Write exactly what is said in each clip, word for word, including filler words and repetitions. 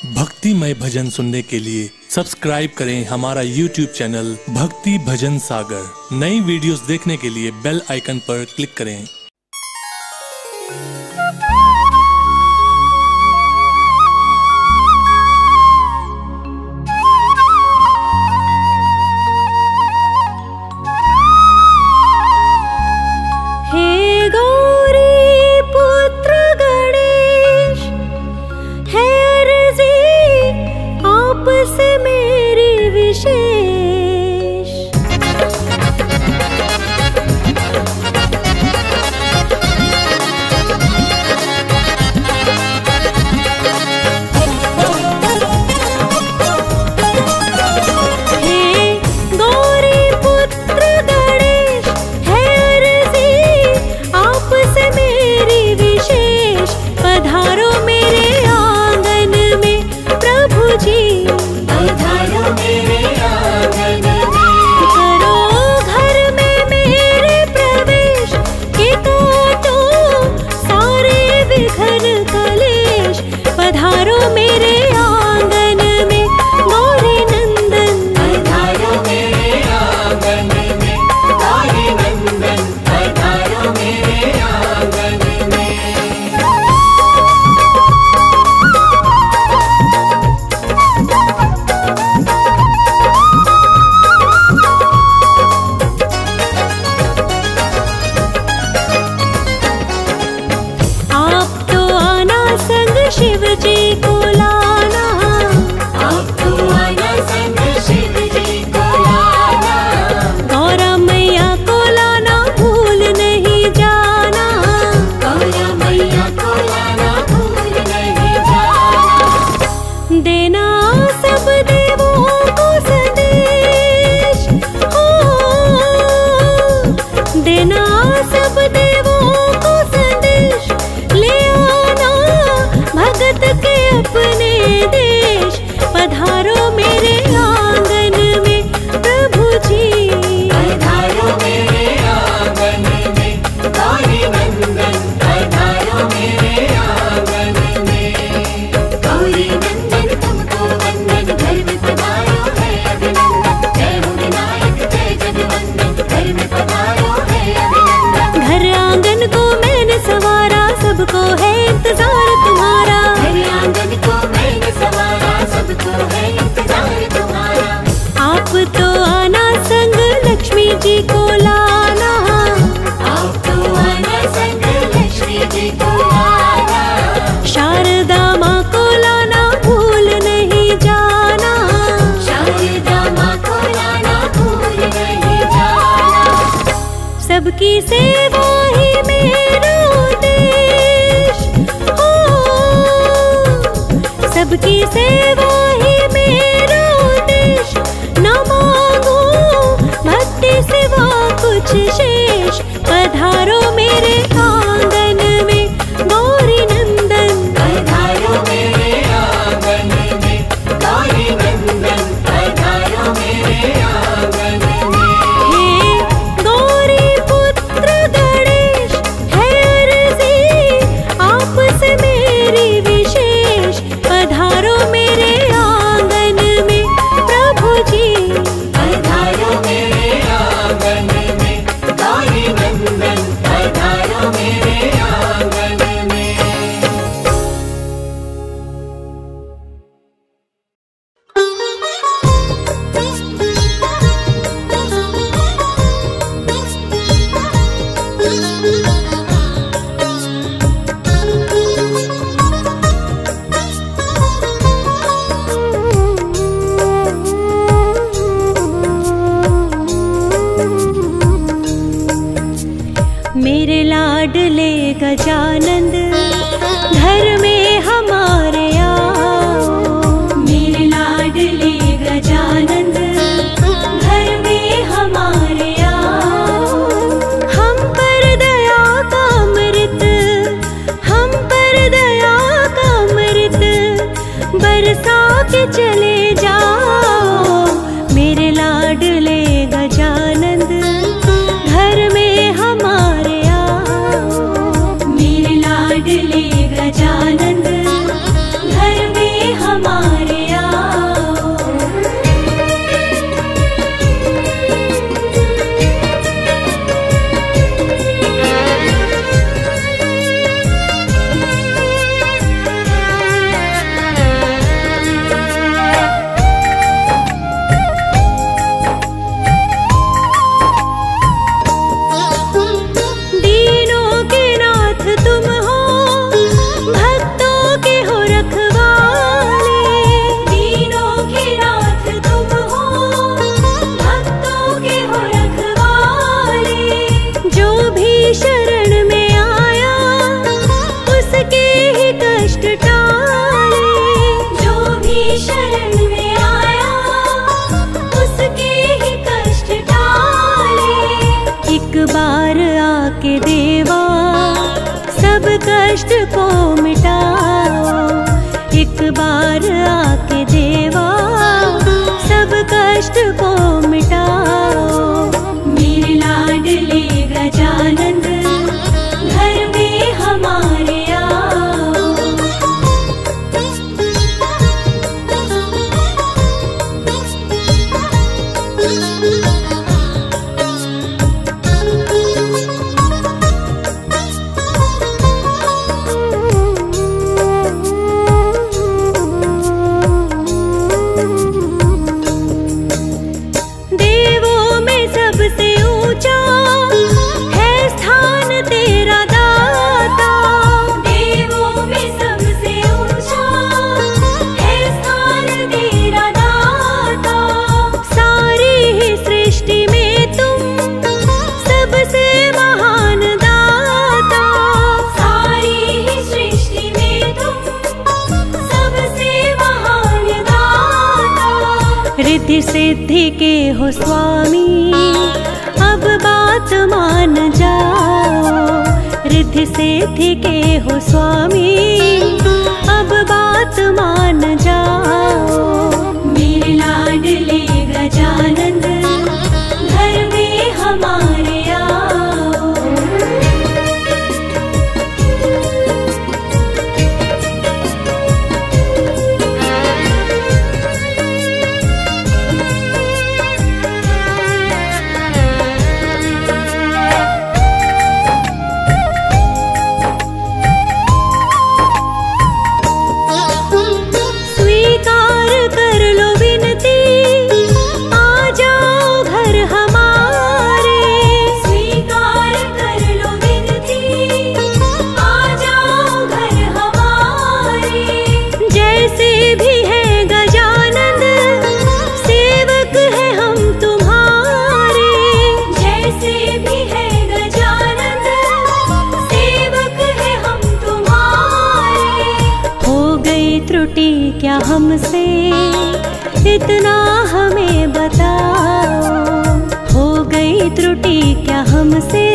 भक्तिमय भजन सुनने के लिए सब्सक्राइब करें हमारा यूट्यूब चैनल भक्ति भजन सागर। नई वीडियोस देखने के लिए बेल आइकन पर क्लिक करें। सबकी सेवा ही मेरा उद्देश हो, सबकी सेवा ही मेरा उद्देश। न मांगो भक्ति सिवा कुछ शेष। पधारो मेरे आंगन में गौरी नंदन, पधारो मेरे आंगन में गौरी नंदन, पधारो मेरे आंगन में। मेरे लाडले गजानंद घर में हमारे आओ। मेरे लाडले गजानंद घर में हमारे आओ। हम पर दया का अमृत, हम पर दया का अमृत बरसा के चले जाओ। मेरे लाडले गजानंद घर में हमारे आओ। मेरे लाडले गजानंद घर में हमारे रिद्धि सिद्धि के हो स्वामी, अब बात मान जाओ। रिद्धि सिद्धि के हो स्वामी, अब बात मान जाओ। मेरे लाडले गजानंद घर में हमारे आओ। स्वीकार कर लो विनती, आ जाओ घर हमारे। स्वीकार कर लो विनती, आ जाओ घर हमारे। जैसे भी है गजानंद, सेवक है हम तुम्हारे। जैसे भी है गजानंद, सेवक है हम तुम्हारे। हो गई त्रुटि क्या हमसे, इतना हमें बताओ। हो गई त्रुटि क्या हमसे,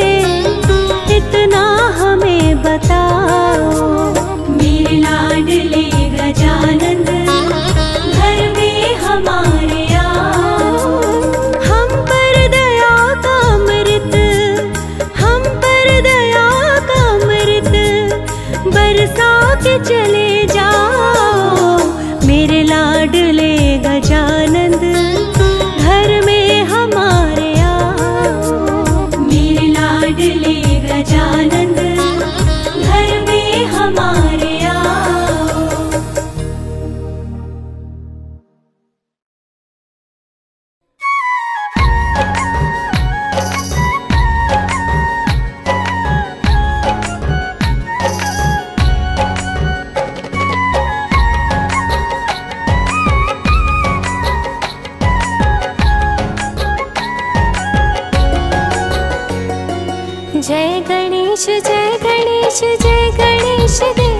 इतना हमें बताओ। मेरे लाडले गजानंद घर में हमारे आओ। हम पर दया का अमृत, हम पर दया का अमृत बरसा के चले जाओ। मेरे लाडले गजानंद घर में हमारे आओ। मेरे लाडले गजानंद घर में हमारे आओ। जय गणेश जय गणेश जय गणेश देव।